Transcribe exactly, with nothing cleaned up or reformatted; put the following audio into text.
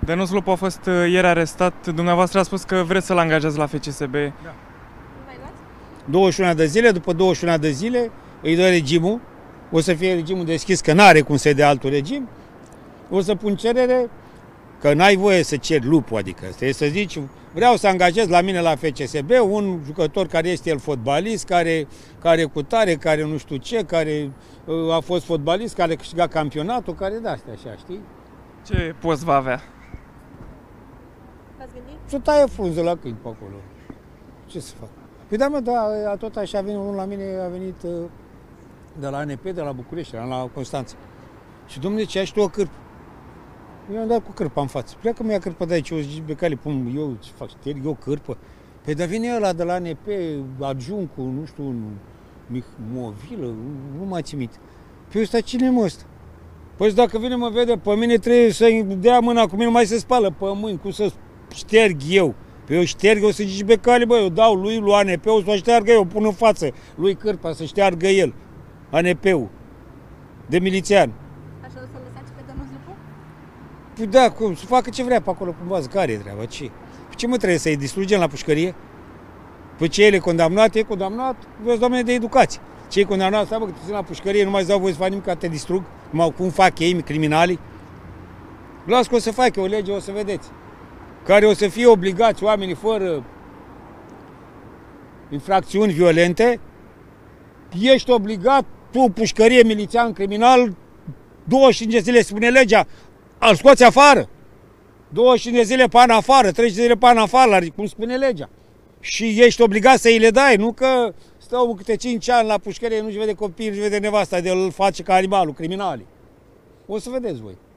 Dănuț Lupu a fost ieri arestat. Dumneavoastră a spus că vreți să-l angajați la F C S B. Da. douăzeci și unu de zile, după douăzeci și unu de zile îi dă regimul. O să fie regimul deschis, că n-are cum să-i dea altul regim. O să pun cerere, că n-ai voie să ceri Lupu, adică trebuie să zici, vreau să angajez la mine la F C S B un jucător care este el fotbalist, care, care cu tare, care nu știu ce, care uh, a fost fotbalist, care a câștigat campionatul, care de-astea așa, știi? Ce post va avea? V-ați gândit? Să taie frunză la câini pe acolo. Ce să fac? Păi da, mă, da, tot așa a venit unul la mine, a venit uh, de la A N P, de la București, la Constanța. Și domnule, ce ai și tu o cârpă? Eu am dat cu cârpa în față. Pleacă mi-a cârpă de aici, eu zic, pe cale, pun, eu ce fac, șterg eu cârpă. Păi dar vine ăla de la A N P, adjunct cu, nu știu, un mic movilă, nu mai țin minte. Păi ăsta cine e mă ăsta? Păi dacă vine mă vede pe mine, trebuie să-i dea mâna cu mine, mai se spală pe mâini, cum să șterg eu. Păi eu șterg, eu să zici pe cale, bă, eu dau lui, lui A N P, o să o șteargă eu, pun în față lui cârpa, să șteargă el, A N P-ul, de milițian. Așa o să-l lăsați pe Dănuț Lupu? Păi da, cum, să facă ce vrea pe acolo, cumva, care e treaba, ce? Păi ce mă trebuie să-i distrugem la pușcărie? Păi ce el e condamnat, e condamnat, vezi, doamne, de educație. Ce e condamnat, stai bă, că tu la pușcărie, nu mai dau voie să fac nimic, ca te distrug, numai cum fac ei, criminalii. Las că o să facă o lege, o să vedeți, care o să fie obligați oamenii fără infracțiuni violente, ești obligat, tu, pușcărie, milițian, criminal, douăzeci și cinci de zile, spune legea, îl scoți afară. douăzeci și cinci de zile pe an afară, treizeci de zile pe an afară, cum spune legea. Și ești obligat să îi le dai, nu că stau câte cinci ani la pușcărie, nu-și vede copiii, nu-și vede nevasta, de îl face ca animalul, criminalii. O să vedeți voi.